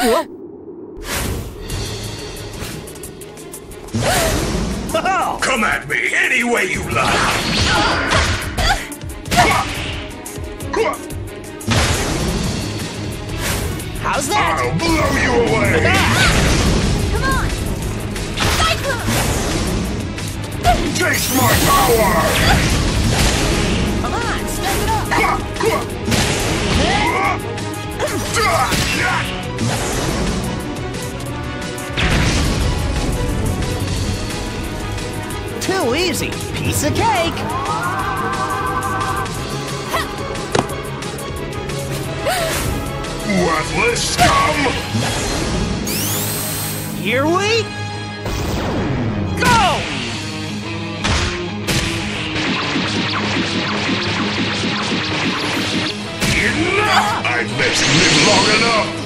Come at me any way you like. How's that? I'll blow you away. Come on! Cyclone! Taste my power. Come on, step it up! Too easy. Piece of cake. Worthless scum! Here we go! Enough! I've lived long enough!